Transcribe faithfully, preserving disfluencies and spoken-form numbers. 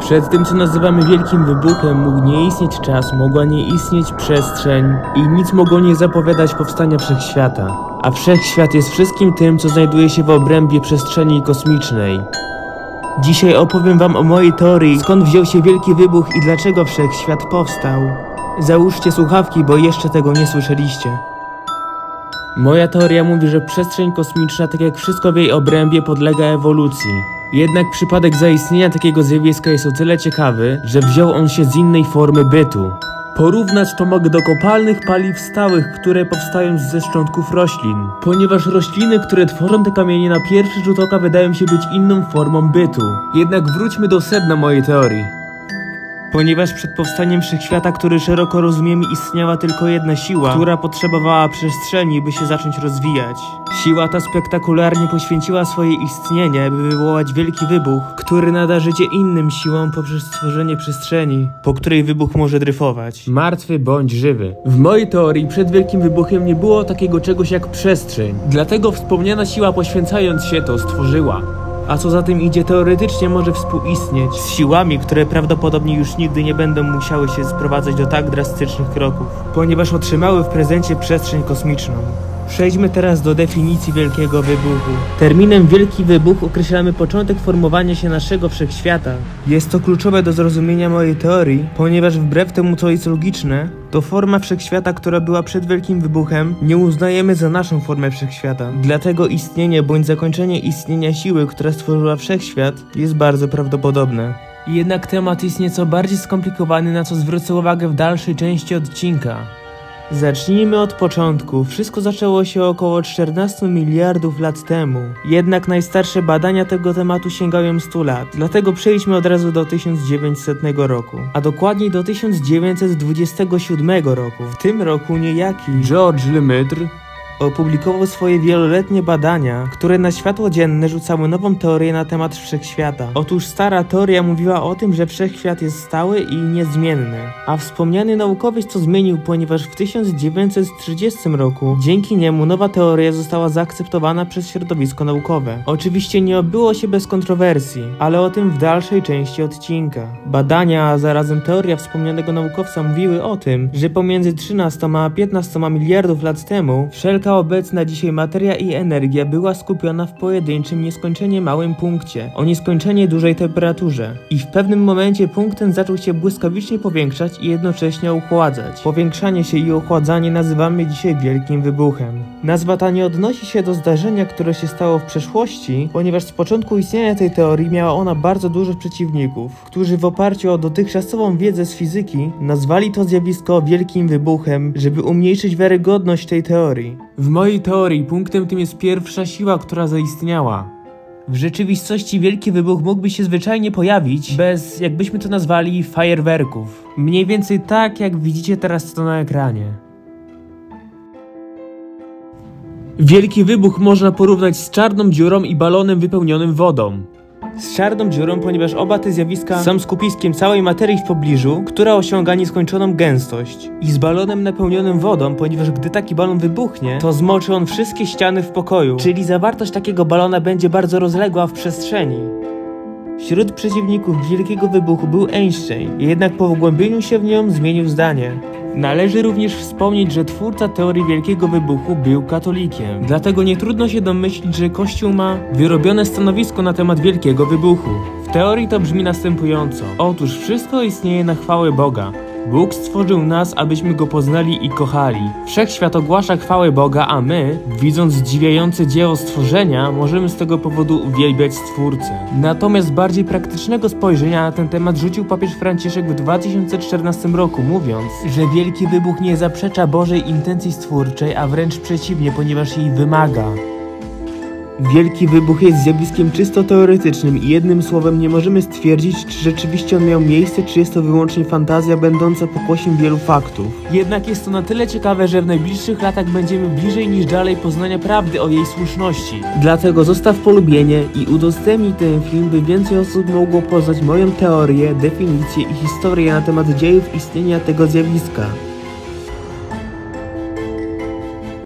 Przed tym, co nazywamy wielkim wybuchem, mógł nie istnieć czas, mogła nie istnieć przestrzeń i nic mogło nie zapowiadać powstania wszechświata. A wszechświat jest wszystkim tym, co znajduje się w obrębie przestrzeni kosmicznej. Dzisiaj opowiem wam o mojej teorii, skąd wziął się wielki wybuch i dlaczego wszechświat powstał. Załóżcie słuchawki, bo jeszcze tego nie słyszeliście. Moja teoria mówi, że przestrzeń kosmiczna, tak jak wszystko w jej obrębie, podlega ewolucji. Jednak przypadek zaistnienia takiego zjawiska jest o tyle ciekawy, że wziął on się z innej formy bytu. Porównać to mogę do kopalnych paliw stałych, które powstają ze szczątków roślin. Ponieważ rośliny, które tworzą te kamienie, na pierwszy rzut oka wydają się być inną formą bytu. Jednak wróćmy do sedna mojej teorii. Ponieważ przed powstaniem wszechświata, który szeroko rozumiemy, istniała tylko jedna siła, która potrzebowała przestrzeni, by się zacząć rozwijać. Siła ta spektakularnie poświęciła swoje istnienie, by wywołać wielki wybuch, który nada życie innym siłom poprzez stworzenie przestrzeni, po której wybuch może dryfować. Martwy bądź żywy. W mojej teorii przed wielkim wybuchem nie było takiego czegoś jak przestrzeń. Dlatego wspomniana siła, poświęcając się, to stworzyła. A co za tym idzie, teoretycznie może współistnieć z siłami, które prawdopodobnie już nigdy nie będą musiały się sprowadzać do tak drastycznych kroków, ponieważ otrzymały w prezencie przestrzeń kosmiczną. Przejdźmy teraz do definicji wielkiego wybuchu. Terminem wielki wybuch określamy początek formowania się naszego wszechświata. Jest to kluczowe do zrozumienia mojej teorii, ponieważ wbrew temu, co jest logiczne, to forma wszechświata, która była przed wielkim wybuchem, nie uznajemy za naszą formę wszechświata. Dlatego istnienie bądź zakończenie istnienia siły, która stworzyła wszechświat, jest bardzo prawdopodobne. Jednak temat jest nieco bardziej skomplikowany, na co zwrócę uwagę w dalszej części odcinka. Zacznijmy od początku. Wszystko zaczęło się około czternastu miliardów lat temu. Jednak najstarsze badania tego tematu sięgają stu lat. Dlatego przejdźmy od razu do tysiąc dziewięćsetnego roku. A dokładniej do tysiąc dziewięćset dwudziestego siódmego roku. W tym roku niejaki Georges Lemaitre opublikował swoje wieloletnie badania, które na światło dzienne rzucały nową teorię na temat wszechświata. Otóż stara teoria mówiła o tym, że wszechświat jest stały i niezmienny, a wspomniany naukowiec to zmienił, ponieważ w tysiąc dziewięćset trzydziestym roku dzięki niemu nowa teoria została zaakceptowana przez środowisko naukowe. Oczywiście nie obyło się bez kontrowersji, ale o tym w dalszej części odcinka. Badania, a zarazem teoria wspomnianego naukowca mówiły o tym, że pomiędzy trzynastoma a piętnastoma miliardów lat temu wszelka obecna dzisiaj materia i energia była skupiona w pojedynczym, nieskończenie małym punkcie, o nieskończenie dużej temperaturze. I w pewnym momencie punkt ten zaczął się błyskawicznie powiększać i jednocześnie ochładzać. Powiększanie się i ochładzanie nazywamy dzisiaj wielkim wybuchem. Nazwa ta nie odnosi się do zdarzenia, które się stało w przeszłości, ponieważ z początku istnienia tej teorii miała ona bardzo dużo przeciwników, którzy w oparciu o dotychczasową wiedzę z fizyki nazwali to zjawisko wielkim wybuchem, żeby umniejszyć wiarygodność tej teorii. W mojej teorii punktem tym jest pierwsza siła, która zaistniała. W rzeczywistości wielki wybuch mógłby się zwyczajnie pojawić bez, jakbyśmy to nazwali, fajerwerków. Mniej więcej tak, jak widzicie teraz to na ekranie. Wielki wybuch można porównać z czarną dziurą i balonem wypełnionym wodą. Z czarną dziurą, ponieważ oba te zjawiska są skupiskiem całej materii w pobliżu, która osiąga nieskończoną gęstość. I z balonem napełnionym wodą, ponieważ gdy taki balon wybuchnie, to zmoczy on wszystkie ściany w pokoju, czyli zawartość takiego balona będzie bardzo rozległa w przestrzeni. Wśród przeciwników wielkiego wybuchu był Einstein, jednak po wgłębieniu się w nią zmienił zdanie. Należy również wspomnieć, że twórca teorii wielkiego wybuchu był katolikiem. Dlatego nie trudno się domyślić, że Kościół ma wyrobione stanowisko na temat wielkiego wybuchu. W teorii to brzmi następująco. Otóż wszystko istnieje na chwałę Boga. Bóg stworzył nas, abyśmy Go poznali i kochali. Wszechświat ogłasza chwałę Boga, a my, widząc zdziwiające dzieło stworzenia, możemy z tego powodu uwielbiać Stwórcę. Natomiast bardziej praktycznego spojrzenia na ten temat rzucił papież Franciszek w dwa tysiące czternastym roku, mówiąc, że wielki wybuch nie zaprzecza Bożej intencji stwórczej, a wręcz przeciwnie, ponieważ jej wymaga. Wielki wybuch jest zjawiskiem czysto teoretycznym i jednym słowem nie możemy stwierdzić, czy rzeczywiście on miał miejsce, czy jest to wyłącznie fantazja będąca pokłosiem wielu faktów. Jednak jest to na tyle ciekawe, że w najbliższych latach będziemy bliżej niż dalej poznania prawdy o jej słuszności. Dlatego zostaw polubienie i udostępnij ten film, by więcej osób mogło poznać moją teorię, definicję i historię na temat dziejów istnienia tego zjawiska.